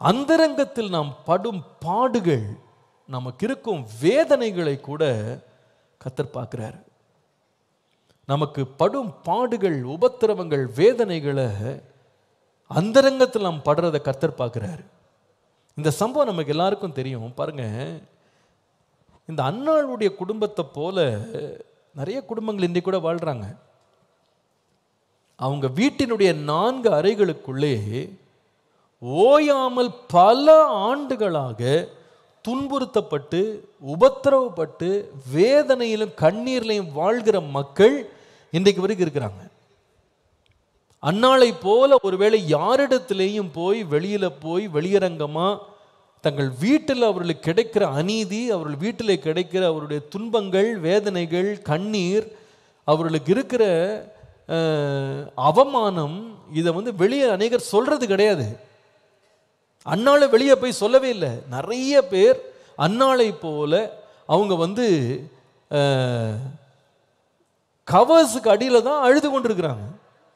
அந்தரங்கத்தில் நாம் படும் பாடுகள், நமக்கு இருக்கும் வேதனைகளை கூட கர்த்தர் பார்க்கிறார். நமக்கு படும் பாடுகள், உபத்திரவங்கள், வேதனைகளை அந்தரங்கத்தில் நாம் படுறதை கர்த்தர் பார்க்கிறார். இந்த சம்பவம் நமக்கு எல்லாருக்கும் தெரியும். பாருங்க, இந்த அன்னாளுடைய குடும்பத்தை போல நிறைய குடும்பங்கள் இன்றைக்கு கூட வாழ்றாங்க. அவங்க வீட்டினுடைய 4 அறைகளுக்குள்ளே ஓயாமல் பல ஆண்டுகளாக துன்புறுத்தப்பட்டு, உபத்திரவப்பட்டு, வேதனையிலும் கண்ணீர்லையும் வாழ்கிற மக்கள் இன்றைக்கு வரைக்கும் இருக்கிறாங்க. அன்னாளை போல ஒருவேளை யாரிடத்திலேயும் போய் வெளியில போய் வெளியரங்கமா தங்கள் வீட்டில் அவர்களுக்கு கிடைக்கிற அநீதி, அவர்கள் வீட்டில் கிடைக்கிற அவருடைய துன்பங்கள், வேதனைகள், கண்ணீர், அவர்களுக்கு இருக்கிற அவமானம், இதை வெளியே அநேகர் சொல்றது கிடையாது. அன்னாளை வெளியே போய் சொல்லவே இல்லை. நிறைய பேர் அன்னாளை போல அவங்க கவர்ஸுக்கு அடியில தான் அழுது கொண்டிருக்கிறாங்க.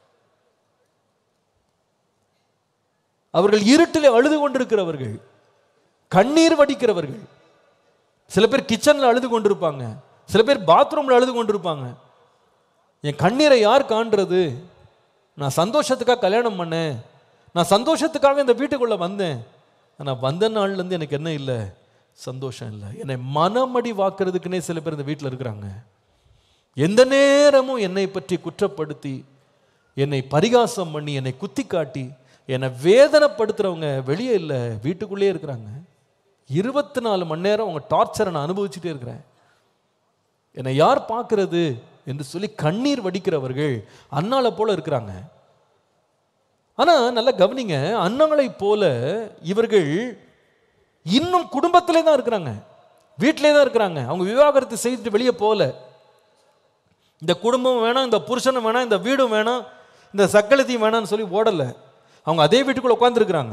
அவர்கள் இருட்டில் அழுது கொண்டிருக்கிறவர்கள், கண்ணீர் வடிக்கிறவர்கள். சில பேர் கிச்சன்ல அழுது கொண்டிருப்பாங்க, சில பேர் பாத்ரூம்ல அழுது கொண்டிருப்பாங்க. என் கண்ணீரை யார் காண்றது? நான் சந்தோஷத்துக்காக கல்யாணம் பண்ணேன், நான் சந்தோஷத்துக்காக இந்த வீட்டுக்குள்ள வந்தேன், ஆனால் வந்த நாள்லேருந்து எனக்கு என்ன இல்லை? சந்தோஷம் இல்லை. என்னை மனமடி வாக்குறதுக்குன்னே சில பேர் இந்த வீட்டில் இருக்கிறாங்க. எந்த நேரமும் என்னை பற்றி குற்றப்படுத்தி, என்னை பரிகாசம் பண்ணி, என்னை குத்தி காட்டி, என்னை வேதனைப்படுத்துறவங்க வெளியே இல்லை, வீட்டுக்குள்ளே இருக்கிறாங்க. 24 மணி நேரம் அவங்க டார்ச்சரை நான் அனுபவிச்சுட்டே இருக்கிறேன். என்னை யார் பார்க்கறது என்று சொல்லி கண்ணீர் வடிக்கிறவர்கள் அன்னாளை போல இருக்கிறாங்க. ஆனா நல்லா கவனிங்க, அன்னாளை போல இவர்கள் இன்னும் குடும்பத்திலே தான் இருக்கிறாங்க, வீட்டிலே தான் இருக்கிறாங்க. அவங்க விவாகரத்து செய்துட்டு வெளியே போல. இந்த குடும்பம் வேணாம், இந்த புருஷனும் வேணாம், இந்த வீடும் வேணாம், இந்த சக்கலத்தையும் வேணாம்னு சொல்லி ஓடல. அவங்க அதே வீட்டுக்குள்ள உட்கார்ந்துருக்கிறாங்க.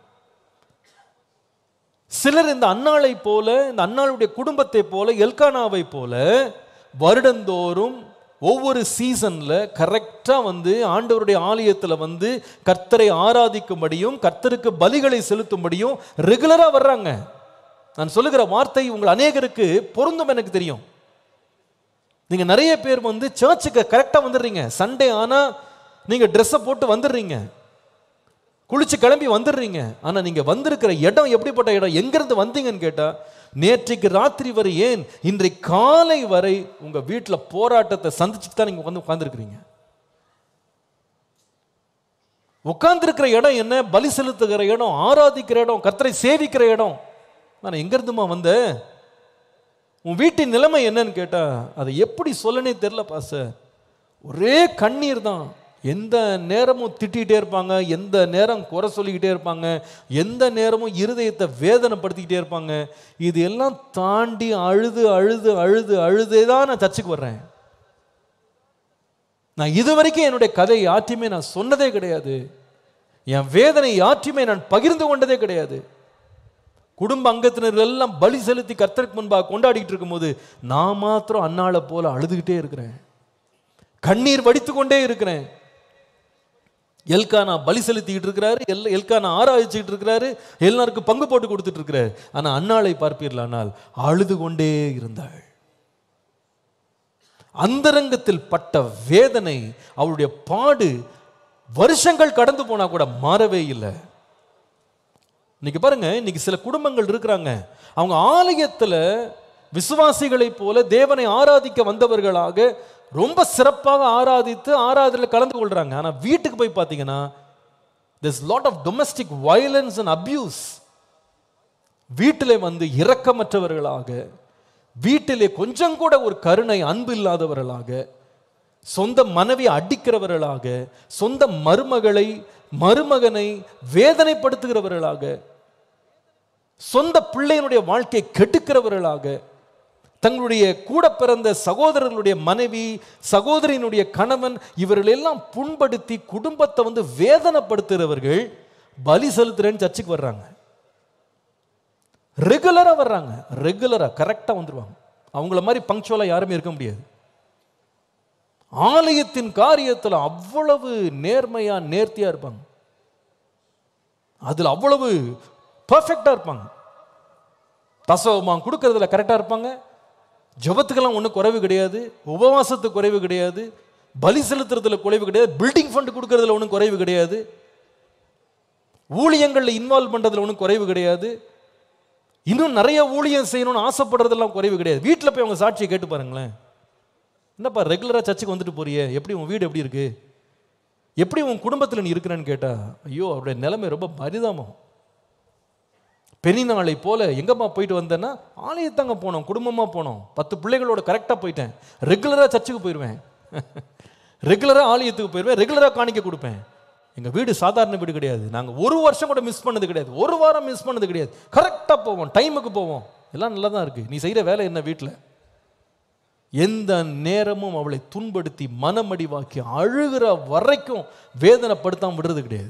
சிலர் இந்த அன்னாளை போல, இந்த அன்னாளுடைய குடும்பத்தை போல, எல்கானாவை போல வருடந்தோறும் ஒவ்வொரு சீசன்ல கரெக்டா ஆண்டவருடைய ஆலயத்தில் கர்த்தரை ஆராதிக்கும்படியும் கர்த்தருக்கு பலிகளை செலுத்தும்படியும் ரெகுலரா வர்றாங்க. நான் சொல்லுகிற வார்த்தை உங்கள் அநேகருக்கு பொருந்தும், எனக்கு தெரியும். நீங்க நிறைய பேர் சர்ச்சுக்கு கரெக்டா வந்துடுறீங்க. சண்டே ஆனா நீங்க ட்ரெஸ்ஸை போட்டு வந்துடுறீங்க, குளிச்சு கிளம்பி வந்துடுறீங்க. ஆனா நீங்க வந்திருக்கிற இடம் எப்படிப்பட்ட இடம்? எங்கிருந்து வந்தீங்கன்னு கேட்டா, நேற்றைக்கு ராத்திரி வரை, ஏன் இன்றைக்கு காலை வரை உங்க வீட்டில் போராட்டத்தை சந்திச்சுட்டு தான் நீங்க உட்கார்ந்துருக்கிறீங்க. உட்கார்ந்துருக்கிற இடம் என்ன? பலி செலுத்துகிற இடம், ஆராதிக்கிற இடம், கர்த்தரை சேவிக்கிற இடம். நான் எங்கிருந்துமா வந்தேன்? உன் வீட்டின் நிலைமை என்னன்னு கேட்டா, அதை எப்படி சொல்லனே தெரியல பாஸ்டர். ஒரே கண்ணீர் தான். எந்த நேரமும் திட்டிகிட்டே இருப்பாங்க, எந்த நேரம் குறை சொல்லிக்கிட்டே இருப்பாங்க, எந்த நேரமும் இருதயத்தை வேதனைப்படுத்திக்கிட்டே இருப்பாங்க. இது எல்லாம் தாண்டி அழுது அழுது அழுது அழுதே தான் நான் சர்ச்சுக்கு வர்றேன். நான் இதுவரைக்கும் என்னுடைய கதை யாற்றையுமே நான் சொன்னதே கிடையாது. என் வேதனை யாற்றையுமே நான் பகிர்ந்து கொண்டதே கிடையாது. குடும்ப அங்கத்தினர்கள் எல்லாம் பலி செலுத்தி கர்த்தருக்கு முன்பாக கொண்டாடிட்டு இருக்கும்போது நான் மாத்திரம் அன்னாளை போல அழுதுகிட்டே இருக்கிறேன், கண்ணீர் வடித்து கொண்டே இருக்கிறேன். எல்கானா பலி செலுத்திக்கிட்டு இருக்கிறாரு, எல்கானா ஆராய்ச்சிக்கிட்டு இருக்கிறாரு, எல்லாருக்கும் பங்கு போட்டு கொடுத்துட்டு இருக்கிறாரு. ஆனா அன்னாளை பார்ப்பீர்களானால் அழுது கொண்டே இருந்தாள். அந்தரங்கத்தில் பட்ட வேதனை, அவளுடைய பாடு வருஷங்கள் கடந்து போனா கூட மாறவே இல்லை. இன்னைக்கு பாருங்க, இன்னைக்கு சில குடும்பங்கள் இருக்கிறாங்க, அவங்க ஆலயத்தில் விசுவாசிகளை போல தேவனை ஆராதிக்க வந்தவர்களாக ரொம்ப சிறப்பாக ஆராதித்து ஆராதனையில் கலந்து கொள்றாங்க. ஆனா வீட்டுக்கு போய் பார்த்தீங்கன்னா there's lot of domestic violence and abuse. வீட்டிலே இரக்கமற்றவர்களாக, வீட்டிலே கொஞ்சம் கூட ஒரு கருணை அன்பு இல்லாதவர்களாக, சொந்த மனைவியை அடிக்கிறவர்களாக, சொந்த மருமகனை வேதனைப்படுத்துகிறவர்களாக, சொந்த பிள்ளையினுடைய வாழ்க்கையை கெடுக்கிறவர்களாக, தங்களுடைய கூட பிறந்த சகோதரர்களுடைய மனைவி, சகோதரியினுடைய கணவன், இவர்கள் எல்லாம் புண்படுத்தி குடும்பத்தை வேதனைப்படுத்துகிறவர்கள் பலி செலுத்துறேன்னு சர்ச்சுக்கு வர்றாங்க. ரெகுலரா வர்றாங்க, ரெகுலரா கரெக்டா வந்துருவாங்க. அவங்கள மாதிரி பங்க்சுவலா யாருமே இருக்க முடியாது. ஆலயத்தின் காரியத்தில் அவ்வளவு நேர்மையா நேர்த்தியா இருப்பாங்க. அதுல அவ்வளவு பர்ஃபெக்டாக இருப்பாங்க, தசவமாக கொடுக்கறதுல கரெக்டாக இருப்பாங்க, ஜபத்துக்கெல்லாம் ஒன்றும் குறைவு கிடையாது, உபவாசத்துக்கு குறைவு கிடையாது, பலி செலுத்துறதுல குறைவு கிடையாது, பில்டிங் ஃபண்ட் கொடுக்கறதுல ஒன்றும் குறைவு கிடையாது, ஊழியங்களில் இன்வால்வ் பண்ணுறதுல ஒன்றும் குறைவு கிடையாது, இன்னும் நிறைய ஊழியம் செய்யணும்னு ஆசைப்படுறதெல்லாம் குறைவு கிடையாது. வீட்டில் போய் அவங்க சாட்சியை கேட்டு பாருங்களேன். என்னப்பா ரெகுலராக சர்ச்சுக்கு வந்துட்டு போறியே, எப்படி உன் வீடு எப்படி இருக்கு, எப்படி உன் குடும்பத்தில் நீ இருக்கிறேன்னு கேட்டா, ஐயோ அவருடைய நிலைமை ரொம்ப பரிதாபம். பெரியநாளை போல எங்கம்மா போயிட்டு வந்தேன்னா, ஆலயத்தாங்க போனோம், குடும்பமாக போனோம், 10 பிள்ளைகளோட கரெக்டாக போயிட்டேன், ரெகுலராக சர்ச்சுக்கு போயிடுவேன், ரெகுலராக ஆலயத்துக்கு போயிடுவேன், ரெகுலராக காணிக்க கொடுப்பேன். எங்கள் வீடு சாதாரண வீடு கிடையாது, நாங்கள் ஒரு வருஷம் கூட மிஸ் பண்ணது கிடையாது, ஒரு வாரம் மிஸ் பண்ணது கிடையாது, கரெக்டாக போவோம், டைமுக்கு போவோம், எல்லாம் நல்லா தான் இருக்குது. நீ செய்கிற வேலை என்ன? வீட்டில் எந்த நேரமும் அவளை துன்படுத்தி மனமடிவாக்கி அழுகிற வரைக்கும் வேதனைப்படுத்தாம விடுறது கிடையாது.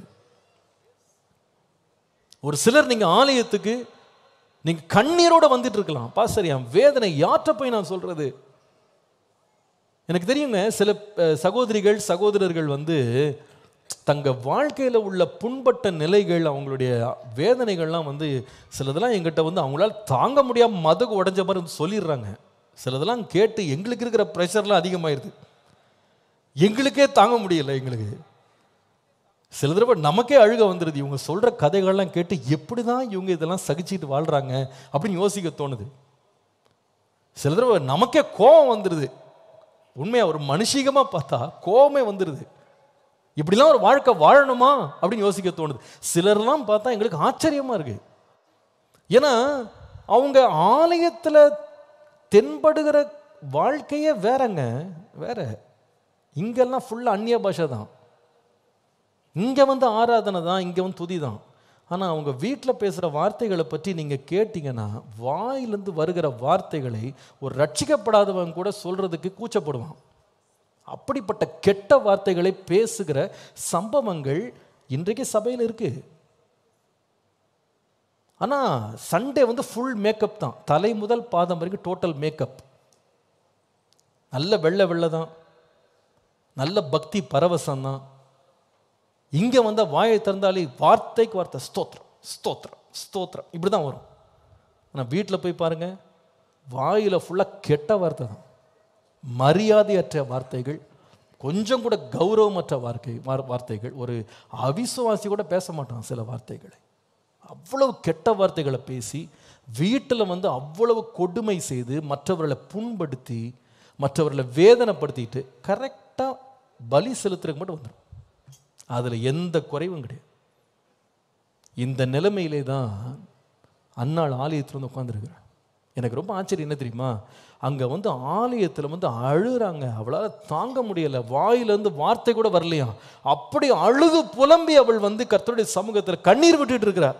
ஒரு சிலர் நீங்க ஆலயத்துக்கு நீங்க கண்ணீரோட வந்துட்டு இருக்கலாம், பாஸ்டர் என் வேதனை யார்கிட்ட போய் நான் சொல்றது? எனக்கு தெரியுங்க, சில சகோதரிகள் சகோதரர்கள் வந்து தங்க வாழ்க்கையில் உள்ள புண்பட்ட நிலைகள், அவங்களுடைய வேதனைகள்லாம் வந்து சிலதெல்லாம் எங்கிட்ட வந்து அவங்களால தாங்க முடியாம மதகு உடஞ்ச மாதிரி வந்து சொல்லிடுறாங்க. சிலதெல்லாம் கேட்டு எங்களுக்கு இருக்கிற ப்ரெஷர்லாம் அதிகமாயிருது, எங்களுக்கே தாங்க முடியல. எங்களுக்கு சில தடவை நமக்கே அழுக வந்துடுது, இவங்க சொல்கிற கதைகள்லாம் கேட்டு எப்படி தான் இவங்க இதெல்லாம் சகிச்சுட்டு வாழ்கிறாங்க அப்படின்னு யோசிக்க தோணுது. சில தடவை நமக்கே கோபம் வந்துடுது, உண்மையாக ஒரு மனுஷிகமாக பார்த்தா கோபமே வந்துடுது, இப்படிலாம் ஒரு வாழ்க்கை வாழணுமா அப்படின்னு யோசிக்க தோணுது. சிலர்லாம் பார்த்தா எங்களுக்கு ஆச்சரியமாக இருக்கு, ஏன்னா அவங்க ஆலயத்தில் தென்படுகிற வாழ்க்கையே வேறங்க, வேற. இங்கெல்லாம் ஃபுல்லாக அந்நிய பாஷை தான், இங்கே வந்து ஆராதனை தான், இங்கே வந்து துதி தான். ஆனால் அவங்க வீட்டில் பேசுகிற வார்த்தைகளை பற்றி நீங்கள் கேட்டிங்கன்னா, வாயிலிருந்து வருகிற வார்த்தைகளை ஒரு ரட்சிக்கப்படாதவங்க கூட சொல்கிறதுக்கு கூச்சப்படுவான். அப்படிப்பட்ட கெட்ட வார்த்தைகளை பேசுகிற சம்பவங்கள் இன்றைக்கு சபையில் இருக்கு. ஆனால் சண்டே வந்து ஃபுல் மேக்கப் தான், தலை முதல் பாதம் வரைக்கும் டோட்டல் மேக்கப், நல்ல வெள்ளை வெள்ளை தான், நல்ல பக்தி பரவசம் தான். இங்கே வந்தால் வாயை திறந்தாலே வார்த்தைக்கு வார்த்தை ஸ்தோத்திரம் ஸ்தோத்திரம் ஸ்தோத்திரம் இப்படி தான் வரும். ஆனால் வீட்டில் போய் பாருங்கள், வாயில் ஃபுல்லாக கெட்ட வார்த்தை தான், மரியாதையற்ற வார்த்தைகள், கொஞ்சம் கூட கௌரவமற்ற வார்த்தைகள். ஒரு அவிசுவாசி கூட பேச மாட்டான் சில வார்த்தைகளை, அவ்வளவு கெட்ட வார்த்தைகளை பேசி வீட்டில் வந்து அவ்வளவு கொடுமை செய்து மற்றவர்களை புண்படுத்தி மற்றவர்களை வேதனைப்படுத்திட்டு கரெக்டாக பலி செலுத்துறதுக்கு மட்டும் வந்துடும், அதில் எந்த குறைவும் கிடையாது. இந்த நிலைமையிலே தான் அன்னாள் ஆலயத்தில் வந்து உட்காந்துருக்குறேன். எனக்கு ரொம்ப ஆச்சரியம் என்ன தெரியுமா, அங்கே வந்து ஆலயத்தில் வந்து அழுறாங்க, அவளால் தாங்க முடியலை, வாயிலேருந்து வார்த்தை கூட வரலையா, அப்படி அழுது புலம்பி அவள் வந்து கர்த்தருடைய சமூகத்தில் கண்ணீர் விட்டுட்டு இருக்கிறார்.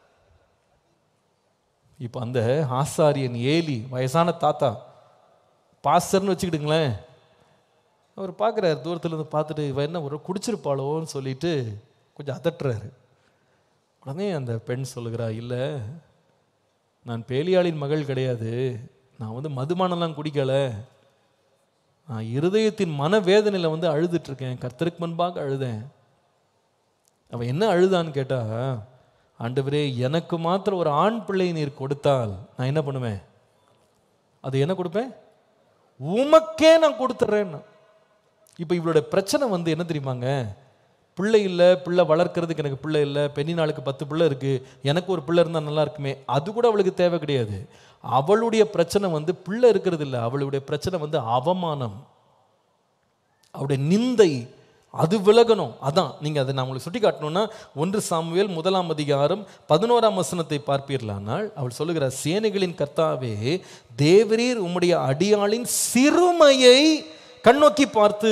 இப்போ அந்த ஆசாரியன் ஏலி, வயசான தாத்தா, பாஸ்டர்னு வச்சுக்கிட்டுங்களேன், அவர் பார்க்குறாரு, தூரத்துலேருந்து பார்த்துட்டு இவ என்ன ஒரு குடிச்சிருப்பாளோன்னு சொல்லிட்டு கொஞ்சம் அதட்டுறாரு. உடனே அந்த பெண் சொல்லுகிறா, இல்லை நான் பேலியாளின் மகள் கிடையாது, நான் வந்து மதுபானம்லாம் குடிக்கலை, நான் இருதயத்தின் மனவேதனையில் வந்து அழுதுட்ருக்கேன், கர்த்தருக்கு முன்பாக அழுதேன். அவன் என்ன அழுதான்னு கேட்டால், ஆண்டவரே எனக்கு மாத்திரம் ஒரு ஆண் பிள்ளை நீர் கொடுத்தால் நான் என்ன பண்ணுவேன், அது என்ன கொடுப்பேன், உமக்கே நான் கொடுத்துட்றேன்னு. இப்போ இவளோட பிரச்சனை வந்து என்ன தெரியுமாங்க, பிள்ளை இல்லை, பிள்ளை வளர்க்கறதுக்கு எனக்கு பிள்ளை இல்லை, பெண்ணி நாளுக்கு 10 பிள்ளை இருக்குது, எனக்கு ஒரு பிள்ளை இருந்தால் நல்லா இருக்குமே, அது கூட அவளுக்கு தேவை கிடையாது. அவளுடைய பிரச்சனை வந்து பிள்ளை இருக்கிறது இல்லை, அவளுடைய பிரச்சனை வந்து அவமானம், அவளுடைய நிந்தை, அது விலகணும். அதான் நீங்கள் அதை நான் உங்களுக்கு சுட்டி காட்டணும்னா 1 சாமுவேல் 1ஆம் அதிகாரம் 11ஆம் வசனத்தை பார்ப்பீர்களானால் அவள் சொல்லுகிறார், சேனைகளின் கர்த்தாவே தேவரீர் உம்முடைய அடியாளின் சிறுமையை கண்ணோக்கி பார்த்து,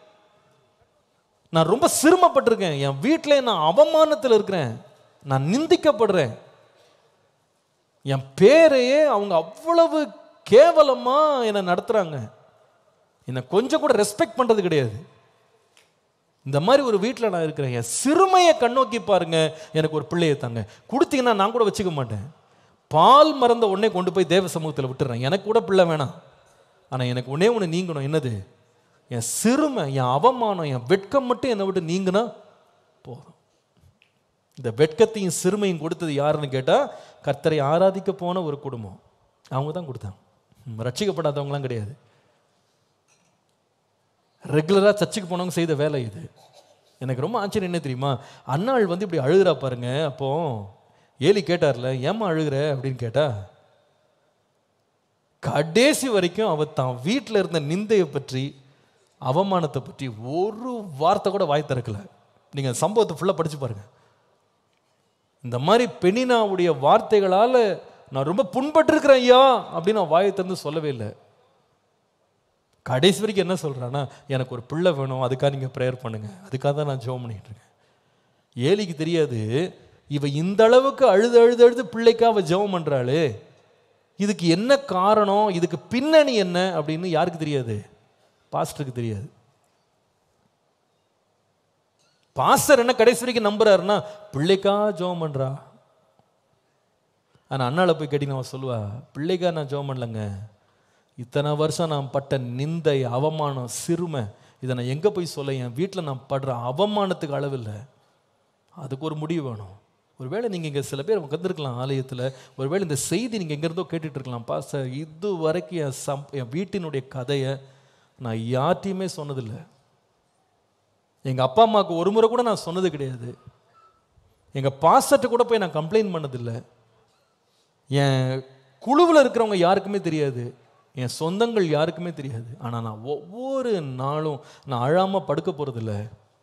நான் ரொம்ப சிரமப்பட்டிருக்கேன், என் வீட்டில் நான் அவமானத்தில் இருக்கிறேன், நான் நிந்திக்கப்படுறேன், என் பேரையே அவங்க அவ்வளவு கேவலமா என்னை நடத்துறாங்க, என்னை கொஞ்சம் கூட ரெஸ்பெக்ட் பண்றது கிடையாது, இந்த மாதிரி ஒரு வீட்டில் நான் இருக்கிறேன், என் சிறுமையை கண்ணோக்கி பாருங்க, எனக்கு ஒரு பிள்ளையை தாங்க, கொடுத்தீங்கன்னா நான் கூட வச்சுக்க மாட்டேன், பால் மறந்த உடனே கொண்டு போய் தேவ சமூகத்தில் விட்டுறேன், எனக்கு கூட பிள்ளை வேணாம், ஆனால் எனக்கு ஒன்று நீங்கணும், என்னது, என் சிறுமை, என் அவமானம், என் வெட்கம் மட்டும் என்னை விட்டு நீங்கினா போதும். இந்த வெட்கத்தையும் சிறுமையும் கொடுத்தது யாருன்னு கேட்டால் கர்த்தரை ஆராதிக்க போன ஒரு குடும்பம், அவங்க தான் கொடுத்தாங்க. ரட்சிக்கப்படாதவங்களாம் கிடையாது. ரெகுலராக சர்ச்சுக்கு போனவங்க செய்த வேலை இது. எனக்கு ரொம்ப ஆச்சரியம் என்ன தெரியுமா, அன்னாள் வந்து இப்படி அழுகிறா பாருங்க. அப்போ ஏலி கேட்டார்ல, ஏமா அழுகிற அப்படின்னு கேட்டா, கடைசி வரைக்கும் அவ தான் வீட்டில் இருந்த நிந்தையை பற்றி, அவமானத்தை பற்றி ஒரு வார்த்தை கூட வாய் திறக்கல. நீங்க சம்பவத்தை ஃபுல்லாக படிச்சு பாருங்க. இந்த மாதிரி பெனினாவுடைய வார்த்தைகளால் நான் ரொம்ப புண்பட்டிருக்கிறேன் ஐயா அப்படின்னு நான் வாயை திறந்து சொல்லவே இல்லை. கடைசி வரைக்கும் என்ன சொல்றான்னா, எனக்கு ஒரு பிள்ளை வேணும், அதுக்காக நீங்க ப்ரேயர் பண்ணுங்க, அதுக்காக தான் நான் ஜெபம் பண்ணிட்டு இருக்கேன். ஏலிக்கு தெரியாது இவ இந்த அளவுக்கு அழுது அழுது அழுது பிள்ளைக்காக அவ ஜெபம் பண்றாளே, இதுக்கு என்ன காரணம், இதுக்கு பின்னணி என்ன அப்படின்னு யாருக்கு தெரியாது? பாஸ்டருக்கு தெரியாது. பாஸ்டர் என்ன கடைசி வரைக்கும் நம்புறாருன்னா, பிள்ளைக்கா ஜெபம் பண்றா. ஆனா அண்ணால போய் கேட்டீங்கன்னா அவன் சொல்லுவா, பிள்ளைக்கா நான் ஜெபம் பண்ணலங்க, இத்தனை வருஷம் நான் பட்ட நிந்தை, அவமானம், சிறுமை, இதை நான் எங்கே போய் சொல்ல? என் வீட்டில் நான் படுற அவமானத்துக்கு அளவில்லை. அதுக்கு ஒரு முடிவு வேணும். ஒருவேளை நீங்கள் இங்கே சில பேர் உட்காந்துருக்கலாம் ஆலயத்தில், ஒருவேளை இந்த செய்தி நீங்கள் எங்கேருந்தோ கேட்டுட்டு இருக்கலாம். பாஸ்டர், இது வரைக்கும் என் வீட்டினுடைய கதையை நான் யார்ட்டையுமே சொன்னதில்லை. எங்கள் அப்பா அம்மாவுக்கு ஒரு முறை கூட நான் சொன்னது கிடையாது. எங்கள் பாஸ்டர்கிட்ட கூட போய் நான் கம்ப்ளைண்ட் பண்ணதில்லை. என் குழுவில் இருக்கிறவங்க யாருக்குமே தெரியாது, என் சொந்தங்கள் யாருக்குமே தெரியாது. ஆனால் நான் ஒவ்வொரு நாளும் நான் அழாமல் படுக்க போகிறதில்ல.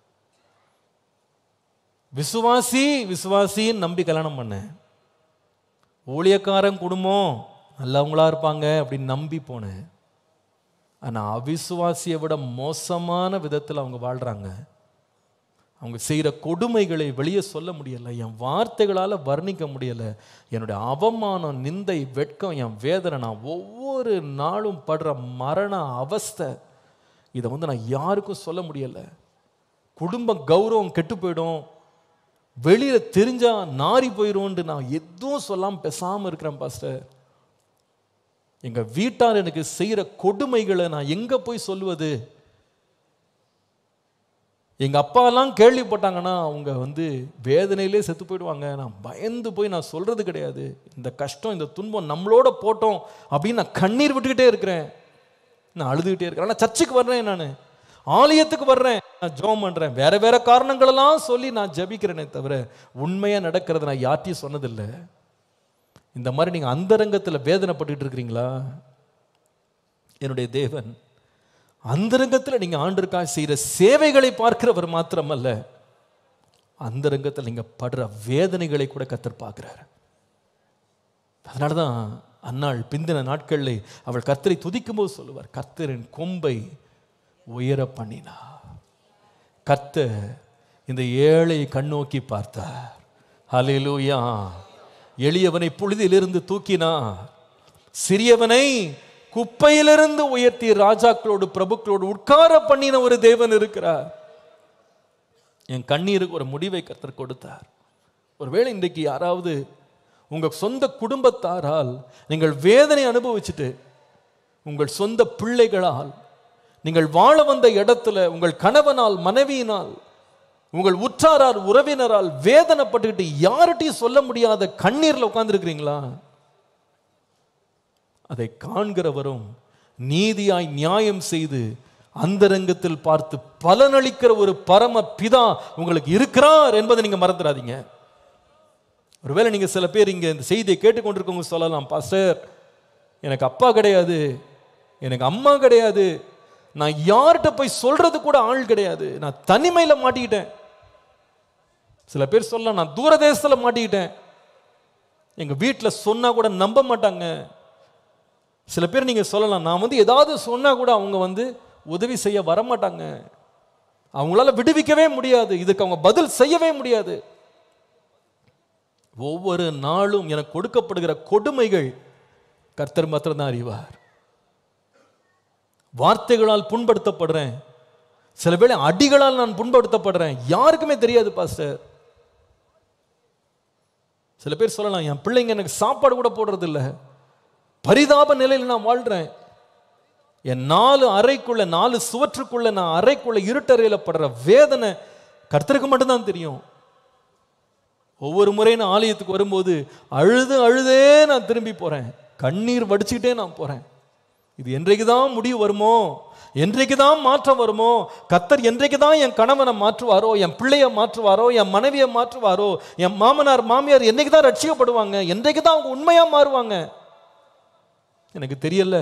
விசுவாசின்னு நம்பி கல்யாணம் பண்ணேன். ஊழியக்காரன் குடும்பம் நல்லவங்களா இருப்பாங்க அப்படின்னு நம்பி போனேன். ஆனால் அவிசுவாசியை விட மோசமான விதத்தில் அவங்க வாழ்கிறாங்க. அவங்க செய்கிற கொடுமைகளை வெளியே சொல்ல முடியலை, என் வார்த்தைகளால் வர்ணிக்க முடியலை. என்னுடைய அவமானம், நிந்தை, வெட்கம், என் வேதனை, நான் ஒவ்வொரு நாளும் படுற மரண அவஸ்தை, இதை வந்து நான் யாருக்கும் சொல்ல முடியலை. குடும்ப கௌரவம் கெட்டு போயிடும், வெளியில் தெரிஞ்சா நாரி போயிடும்னு நான் எதுவும் சொல்லாமல் பேசாமல் இருக்கிறேன். பாஸ்டர், எங்கள் வீட்டார் எனக்கு செய்கிற கொடுமைகளை நான் எங்கே போய் சொல்லுவது? எங்கள் அப்பாலாம் கேள்விப்பட்டாங்கன்னா அவங்க வந்து வேதனையிலே செத்து போயிடுவாங்க. நான் பயந்து போய் நான் சொல்கிறது கிடையாது. இந்த கஷ்டம், இந்த துன்பம் நம்மளோட போட்டோம் அப்படின்னு நான் கண்ணீர் விட்டுக்கிட்டே இருக்கிறேன், நான் அழுதுகிட்டே இருக்கிறேன். ஆனால் சர்ச்சுக்கு வர்றேன், நான் ஆலயத்துக்கு வர்றேன், நான் ஜெபம் பண்ணுறேன், வேற வேற காரணங்களெல்லாம் சொல்லி நான் ஜெபிக்கிறேனே தவிர உண்மையாக நடக்கிறத நான் யார்ட்டையும் சொன்னதில்லை. இந்த மாதிரி நீங்கள் அந்தரங்கத்தில் வேதனைப்பட்டுக்கிட்டு இருக்கிறீங்களா? என்னுடைய தேவன் அந்தரங்கத்தில் நீங்கள் ஆண்டவருக்காக செய்கிற சேவைகளை பார்க்கிறவர் மாத்திரமல்ல, அந்தரங்கத்தில் நீங்கள் படுற வேதனைகளை கூட கர்த்தர் பார்க்கிறார். அதனால தான் அன்னாள் பிந்தின நாட்களில் அவள் கர்த்தரை துதிக்கும் போது சொல்லுவார், கர்த்தரின் கொம்பை உயர பண்ணினா. கர்த்தர் இந்த ஏழை கண்ணோக்கி பார்த்தார். ஹல்லேலூயா. எளியவனை புழுதியிலிருந்து தூக்கினார், சிறியவனை குப்பையிலிருந்து உயர்த்தி ராஜாக்களோடு பிரபுக்களோடு உட்கார பண்ணின ஒரு தேவன் இருக்கிறார். என் கண்ணீருக்கு ஒரு முடிவை கர்த்தர் கொடுத்தார். ஒருவேளை இன்றைக்கு யாராவது உங்க சொந்த குடும்பத்தாரால் நீங்கள் வேதனை அனுபவிச்சுட்டு, உங்கள் சொந்த பிள்ளைகளால் நீங்கள் வாழ வந்த இடத்துல உங்கள் கணவனால், மனைவியினால், உங்கள் உற்றாரால், உறவினரால் வேதனைப்பட்டுக்கிட்டு யார்கிட்டையும் சொல்ல முடியாத கண்ணீர்ல உட்கார்ந்து இருக்கிறீங்களா? அதை காண்கிறவரும் நீதியாய் நியாயம் செய்து அந்தரங்கத்தில் பார்த்து பலனளிக்கிற ஒரு பரம பிதா உங்களுக்கு இருக்கிறார் என்பதை நீங்க மறந்துடாதீங்க. ஒருவேளை நீங்க சில பேர் இங்க இந்த செய்தியை கேட்டுக்கொண்டிருக்கவங்க சொல்லலாம், பாஸ்டர் எனக்கு அப்பா கிடையாது, எனக்கு அம்மா கிடையாது, நான் யார்கிட்ட போய் சொல்றது கூட ஆள் கிடையாது, நான் தனிமையில மாட்டிக்கிட்டேன். சில பேர் சொல்லலாம், நான் தூரதேசத்துல மாட்டிக்கிட்டேன், எங்க வீட்டில் சொன்னா கூட நம்ப மாட்டாங்க. சில பேர் நீங்க சொல்லலாம், நான் வந்து ஏதாவது சொன்னா கூட அவங்க வந்து உதவி செய்ய வரமாட்டாங்க, அவங்களால விடுவிக்கவே முடியாது, இதுக்கு அவங்க பதில் செய்யவே முடியாது. ஒவ்வொரு நாளும் எனக்கு கொடுக்கப்படுகிற கொடுமைகள் கர்த்தர் மாத்திரம்தான் அறிவார். வார்த்தைகளால் புண்படுத்தப்படுறேன், சில வேளை அடிகளால் நான் புண்படுத்தப்படுறேன், யாருக்குமே தெரியாது பாஸ்டர். சில பேர் சொல்லலாம், என் பிள்ளைங்க எனக்கு சாப்பாடு கூட போடுறது இல்லை, பரிதாப நிலையில் நான் வாழ்றேன், என் 4 அறைக்குள்ள 4 சுவற்றுக்குள்ள நான் அறைக்குள்ள இருட்டறையில படுற வேதனை கர்த்தருக்கு மட்டும்தான் தெரியும். ஒவ்வொரு முறை நான் ஆலயத்துக்கு வரும்போது அழுதே நான் திரும்பி போறேன், கண்ணீர் வடிச்சுக்கிட்டே நான் போறேன். இது என்றைக்கு தான் முடிவு வருமோ, என்றைக்கு தான் மாற்றம் வருமோ, கர்த்தர் என்றைக்கு தான் என் கணவனை மாற்றுவாரோ, என் பிள்ளைய மாற்றுவாரோ, என் மனைவியை மாற்றுவாரோ, என் மாமனார் மாமியார் என்னைக்கு தான் ரட்சிக்கப்படுவாங்க, என்றைக்கு தான் அவங்க உண்மையா மாறுவாங்க எனக்கு தெரியல.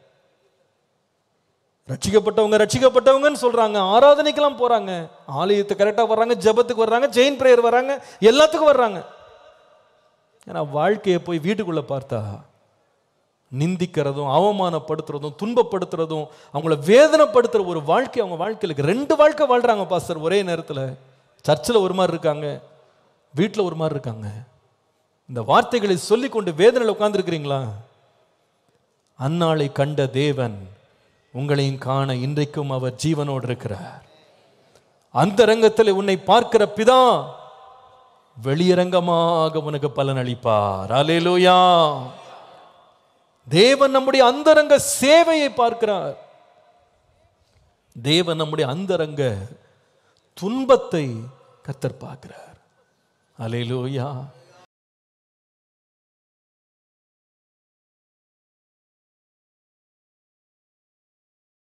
ரட்சிக்கப்பட்டவங்கன்னு சொல்றாங்க, ஆராதனைக்கெல்லாம் போறாங்க, ஆலயத்துக்கு கரெக்டாக வர்றாங்க, ஜெபத்துக்கு வர்றாங்க, ஜெயின் பிரேயர் வர்றாங்க, எல்லாத்துக்கும் வர்றாங்க. ஏன்னா வாழ்க்கையை போய் வீட்டுக்குள்ள பார்த்தா நிந்திக்கிறதும் அவமானப்படுத்துறதும் துன்பப்படுத்துறதும் அவங்கள வேதனைப்படுத்துற ஒரு வாழ்க்கை அவங்க வாழ்க்கையில் 2 வாழ்க்கை வாழ்றாங்க பாஸ்டர் ஒரே நேரத்தில். சர்ச்சில் ஒரு மாதிரி இருக்காங்க, வீட்டில் ஒரு மாதிரி இருக்காங்க. இந்த வார்த்தைகளை சொல்லிக்கொண்டு வேதனையில் உட்கார்ந்துருக்கிறீங்களா? அந்நாளை கண்ட தேவன் உங்களையும் காண இன்றைக்கும் அவர் ஜீவனோடு இருக்கிறார். அந்த ரங்கத்தில் உன்னை பார்க்கிற பிதா வெளியரங்கமாக உனக்கு பலன் அளிப்பார். அல்லேலூயா. தேவன் நம்முடைய அந்தரங்க சேவையை பார்க்கிறார். தேவன் நம்முடைய அந்தரங்க துன்பத்தை கர்த்தர் பார்க்கிறார். அல்லேலூயா.